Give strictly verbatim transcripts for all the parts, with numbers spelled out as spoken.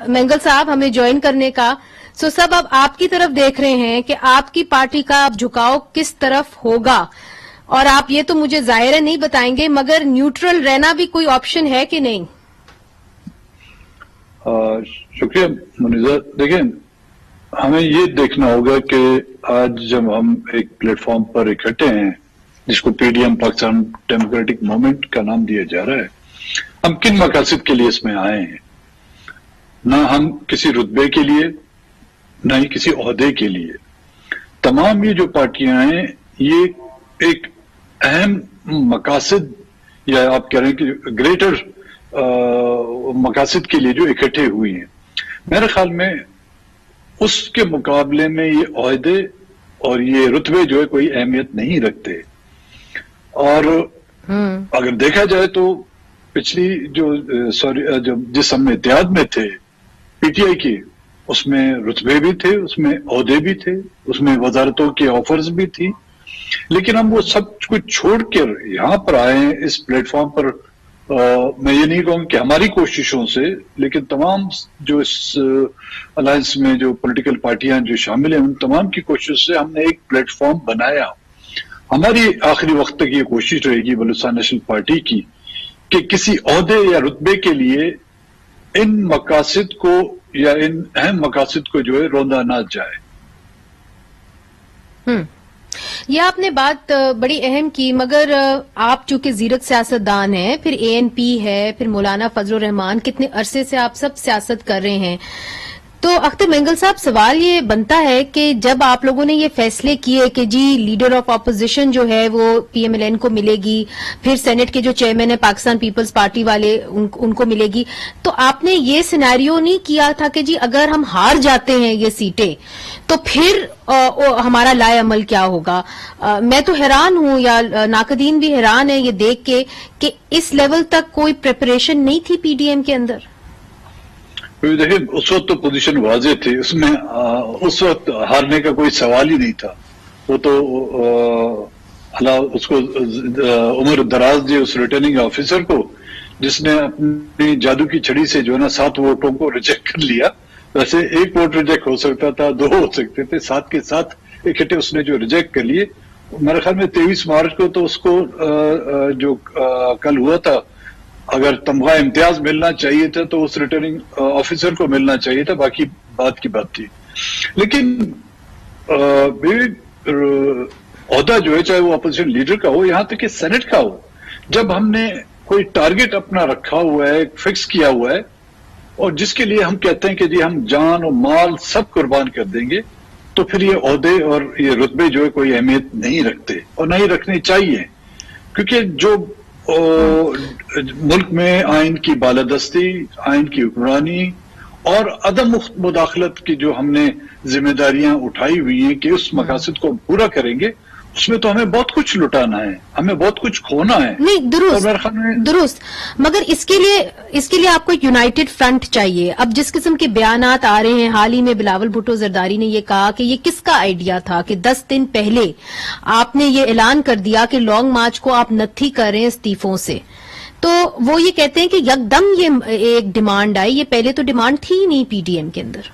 مینگل صاحب ہمیں جوائن کرنے کا. سو سب اب آپ کی طرف دیکھ رہے ہیں کہ آپ کی پارٹی کا اب جھکاؤ کس طرف ہوگا, اور آپ یہ تو مجھے ظاہر ہے نہیں بتائیں گے, مگر نیوٹرل رہنا بھی کوئی آپشن ہے کہ نہیں؟ شکریہ منیزہ. دیکھیں, ہمیں یہ دیکھنا ہوگا کہ آج جب ہم ایک پلیٹ فارم پر اکٹھے ہیں جس کو P D M Pakistan democratic movement کا نام دیا جا رہا ہے, ہم کن مقاصد کے لیے اس میں آئے ہیں؟ نہ ہم کسی رتبے کے لیے, نہ ہی کسی عہدے کے لیے. تمام یہ جو پارٹیاں ہیں یہ ایک اہم مقاصد یا آپ کہہ رہے ہیں کہ گریٹر مقاصد کے لیے جو اکٹھے ہوئی ہیں. میرے خیال میں اس کے مقابلے میں یہ عہدے اور یہ رتبے جو ہے کوئی اہمیت نہیں رکھتے. اور اگر دیکھا جائے تو پچھلی جو سوری جو جس ہم اتحاد میں تھے پی ٹی آئی کی, اس میں رتبے بھی تھے, اس میں عہدے بھی تھے, اس میں وزارتوں کی آفرز بھی تھی, لیکن ہم وہ سب کچھ چھوڑ کر یہاں پر آئے ہیں اس پلیٹ فارم پر. میں یہ نہیں کہوں کہ ہماری کوششوں سے, لیکن تمام جو اس الائنس میں جو پولیٹیکل پارٹیاں جو شامل ہیں ان تمام کی کوشش سے ہم نے ایک پلیٹ فارم بنایا. ہماری آخری وقت تک یہ کوشش رہے گی بلوچستان نیشنل پارٹی کی کہ کسی عہدے یا رتبے کے لیے ان مقاصد کو یا ان اہم مقاصد کو جو ہے روندا نہ جائے. ہم یہ آپ نے بات بڑی اہم کی, مگر آپ چونکہ زیرک سیاست دان ہیں, پھر اے این پی ہے, پھر مولانا فضل الرحمان, کتنے عرصے سے آپ سب سیاست کر رہے ہیں. تو اختر مینگل صاحب سوال یہ بنتا ہے کہ جب آپ لوگوں نے یہ فیصلے کیے کہ جی لیڈر آف اپوزیشن جو ہے وہ پی ایم ایل این کو ملے گی, پھر سینٹ کے جو چیئرمین ہے پاکستان پیپلز پارٹی والے ان, ان کو ملے گی, تو آپ نے یہ سینیریو نہیں کیا تھا کہ جی اگر ہم ہار جاتے ہیں یہ سیٹیں تو پھر آ, ہمارا لائے عمل کیا ہوگا؟ آ, میں تو حیران ہوں, یا ناقدین بھی حیران ہیں یہ دیکھ کے کہ اس لیول تک کوئی پریپریشن نہیں تھی پی ڈی ایم کے اندر. دیکھیں, اس وقت تو پوزیشن واضح تھی, اس میں اس وقت ہارنے کا کوئی سوال ہی نہیں تھا. وہ تو اللہ اس کو عمر دراز دی اس ریٹرننگ آفیسر کو جس نے اپنی جادو کی چھڑی سے جو ہے نا سات ووٹوں کو ریجیکٹ کر لیا. ویسے ایک ووٹ ریجیکٹ ہو سکتا تھا, دو ہو سکتے تھے, سات کے ساتھ اکٹھے اس نے جو ریجیکٹ کر لیے. میرے خیال میں تیئیس مارچ کو تو اس کو جو کل ہوا تھا اگر تمغہ امتیاز ملنا چاہیے تھا تو اس ریٹرننگ آفیسر کو ملنا چاہیے تھا, باقی بات کی بات تھی. لیکن عہدہ جو ہے چاہے وہ اپوزیشن لیڈر کا ہو, یہاں تک کہ سینٹ کا ہو, جب ہم نے کوئی ٹارگٹ اپنا رکھا ہوا ہے, فکس کیا ہوا ہے, اور جس کے لیے ہم کہتے ہیں کہ جی ہم جان اور مال سب قربان کر دیں گے, تو پھر یہ عہدے اور یہ رتبے جو ہے کوئی اہمیت نہیں رکھتے اور نہ ہی رکھنے چاہیے. کیونکہ جو ملک میں آئین کی بالادستی, آئین کی حکمرانی اور عدم مداخلت کی جو ہم نے ذمہ داریاں اٹھائی ہوئی ہیں کہ اس مقاصد کو پورا کریں گے, اس میں تو ہمیں بہت کچھ لٹانا ہے, ہمیں بہت کچھ کھونا ہے. نہیں درست درست مگر اس کے لیے اس کے لیے آپ کو ایک یونائٹڈ فرنٹ چاہیے. اب جس قسم کے بیانات آ رہے ہیں, حال ہی میں بلاول بھٹو زرداری نے یہ کہا کہ یہ کس کا آئیڈیا تھا کہ دس دن پہلے آپ نے یہ اعلان کر دیا کہ لانگ مارچ کو آپ نتھی کر رہے ہیں استعفوں سے. تو وہ یہ کہتے ہیں کہ یکدم یہ ایک ڈیمانڈ آئی, یہ پہلے تو ڈیمانڈ تھی ہی نہیں پی ڈی ایم کے اندر.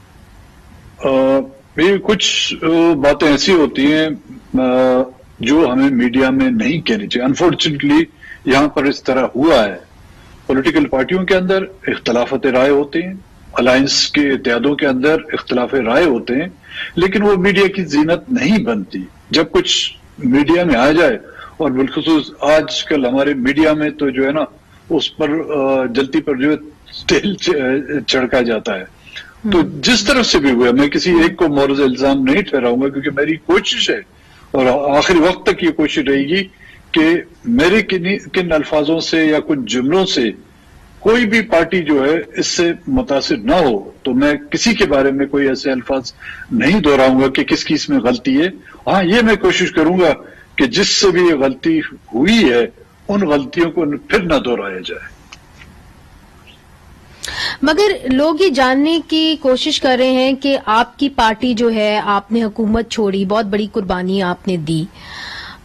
کچھ باتیں ایسی ہوتی ہیں جو ہمیں میڈیا میں نہیں کہنی چاہیے. انفارچونیٹلی یہاں پر اس طرح ہوا ہے. پولیٹیکل پارٹیوں کے اندر اختلافات رائے ہوتے ہیں, الائنس کے اتحادوں کے اندر اختلاف رائے ہوتے ہیں, لیکن وہ میڈیا کی زینت نہیں بنتی. جب کچھ میڈیا میں آ جائے, اور بالخصوص آج کل ہمارے میڈیا میں تو جو ہے نا اس پر جلتی پر جو ہے تیل چھڑکا جاتا ہے. تو جس طرف سے بھی ہوا, میں کسی ایک کو مورز الزام نہیں ٹھہراؤں گا, کیونکہ میری کوشش ہے اور آخری وقت تک یہ کوشش رہے گی کہ میرے کن الفاظوں سے یا کچھ جملوں سے کوئی بھی پارٹی جو ہے اس سے متاثر نہ ہو. تو میں کسی کے بارے میں کوئی ایسے الفاظ نہیں دہراؤں گا کہ کس کی اس میں غلطی ہے. ہاں یہ میں کوشش کروں گا کہ جس سے بھی یہ غلطی ہوئی ہے ان غلطیوں کو پھر نہ دہرایا جائے. مگر لوگ یہ جاننے کی کوشش کر رہے ہیں کہ آپ کی پارٹی جو ہے, آپ نے حکومت چھوڑی, بہت بڑی قربانی آپ نے دی,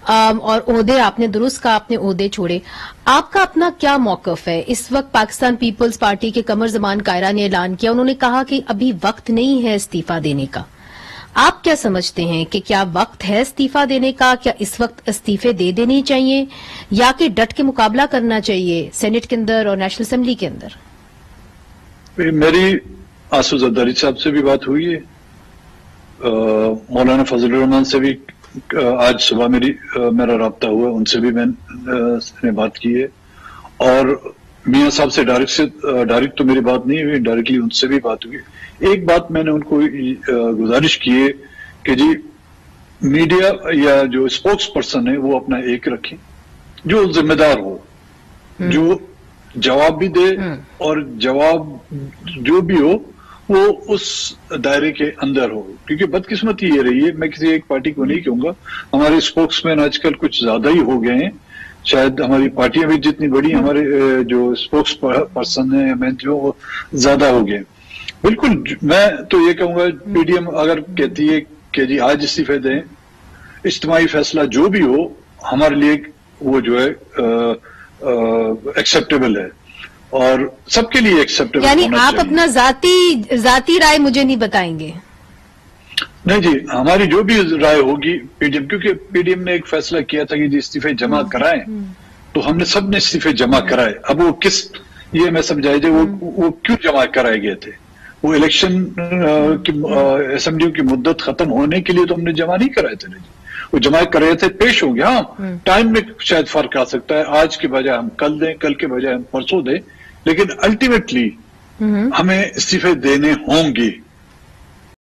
اور عہدے آپ نے درست کا آپ نے عہدے چھوڑے. آپ کا اپنا کیا موقف ہے اس وقت؟ پاکستان پیپلز پارٹی کے قمر زمان کائرہ نے اعلان کیا، انہوں نے کہا کہ ابھی وقت نہیں ہے استعفی دینے کا. آپ کیا سمجھتے ہیں کہ کیا وقت ہے استعفی دینے کا؟ کیا اس وقت استعفے دے دینے چاہیے یا کہ ڈٹ کے مقابلہ کرنا چاہیے سینٹ کے اندر اور نیشنل اسمبلی کے اندر؟ میری آصف زرداری صاحب سے بھی بات ہوئی ہے، مولانا فضل الرحمان سے بھی آج صبح میری میرا رابطہ ہوا، ان سے بھی میں نے بات کی ہے، اور میاں صاحب سے ڈائریکٹ سے ڈائریکٹ تو میری بات نہیں ہوئی، ڈائریکٹلی ان سے بھی بات ہوئی. ایک بات میں نے ان کو گزارش کی ہے کہ جی میڈیا یا جو اسپوکس پرسن ہے وہ اپنا ایک رکھیں، جو ذمہ دار ہو، جو جواب بھی دے اور جواب جو بھی ہو وہ اس دائرے کے اندر ہو. کیونکہ بدقسمتی یہ رہی ہے، میں کسی ایک پارٹی کو نہیں کہوں گا، ہمارے اسپوکس مین آج کل کچھ زیادہ ہی ہو گئے ہیں. شاید ہماری پارٹیاں بھی جتنی بڑی، ہمارے جو اسپوکس پرسن ہیں میں جو وہ زیادہ ہو گئے. بالکل میں تو یہ کہوں گا پی ڈی ایم اگر کہتی ہے کہ جی آج استعفے دیں، اجتماعی فیصلہ جو بھی ہو ہمارے لیے وہ جو ہے ایکسیپٹیبل ہے اور سب کے لیے ایکسیپٹیبل ہونا چاہیے. یعنی آپ اپنا ذاتی ذاتی رائے مجھے نہیں بتائیں گے؟ نہیں جی، ہماری جو بھی رائے ہوگی پی ڈی ایم، کیونکہ پی ڈی ایم نے ایک فیصلہ کیا تھا کہ جی استعفے جمع کرائیں، تو ہم نے سب نے استعفے جمع کرائے. اب وہ کس یہ میں سمجھائی جائے وہ کیوں جمع کرائے گئے تھے؟ وہ الیکشن کی اسمبلیوں کی مدت ختم ہونے کے لیے تو ہم نے جمع نہیں کرائے تھے. وہ جمع کر رہے تھے، پیش ہوں گے. ہاں ٹائم میں شاید فرق آ سکتا ہے، آج کے بجائے ہم کل دیں، کل کے بجائے ہم پرسوں دیں، لیکن الٹیمیٹلی ہمیں استعفے دینے ہوں گے.